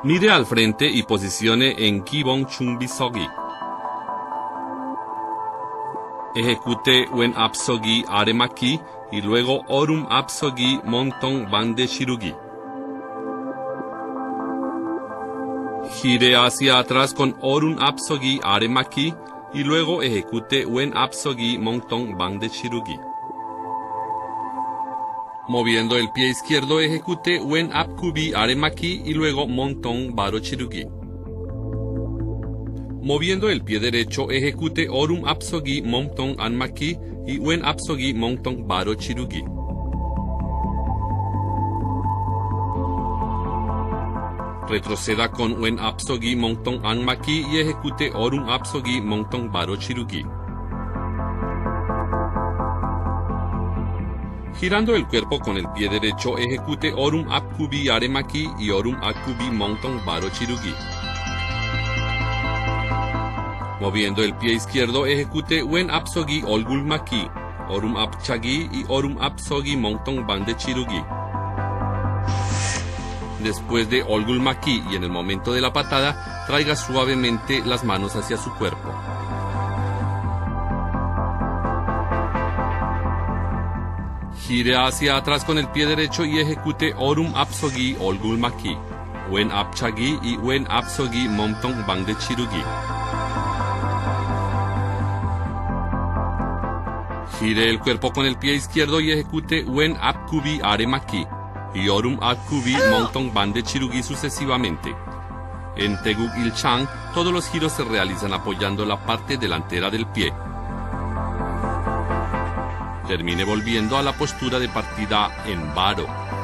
Mire al frente y posicione en Kibong Chumbi Sogi. Ejecute Wen Apsogi Aremaki y luego Orum Apsogi Montong Bande Shirugi. Gire hacia atrás con Orun Apsogi Aremaki y luego ejecute Wen Apsogi Montong Bande Shirugi. Moviendo el pie izquierdo ejecute Wen Apkubi Aremaki y luego Montong Baro Shirugi. Moviendo el pie derecho ejecute Orum Apsogi Montong Anmaki y Wen Apsogi Montong Baro Shirugi. Retroceda con Wen Apsogi Montong Anmaki y ejecute Orum Apsogi Montong Baro Shirugi. Girando el cuerpo con el pie derecho ejecute Orum Apkubi Aremaki y Orum Apkubi Montong Baro Shirugi. Moviendo el pie izquierdo ejecute Wen Apsogi Olgulmaki, Orum Apchagi y Orum Apsogi Montong Bande Shirugi. Después de Olgulmaki y en el momento de la patada, traiga suavemente las manos hacia su cuerpo. Gire hacia atrás con el pie derecho y ejecute Orum Apsogi Olgulmaki, Wen Apchagi y Wen Apsogi Montong Bande Shirugi. Gire el cuerpo con el pie izquierdo y ejecute Wen Apkubi Aremaki y Orum Apkubi Montong Bande Shirugi sucesivamente. En Teguk Il-chang, todos los giros se realizan apoyando la parte delantera del pie. Termine volviendo a la postura de partida en Baro.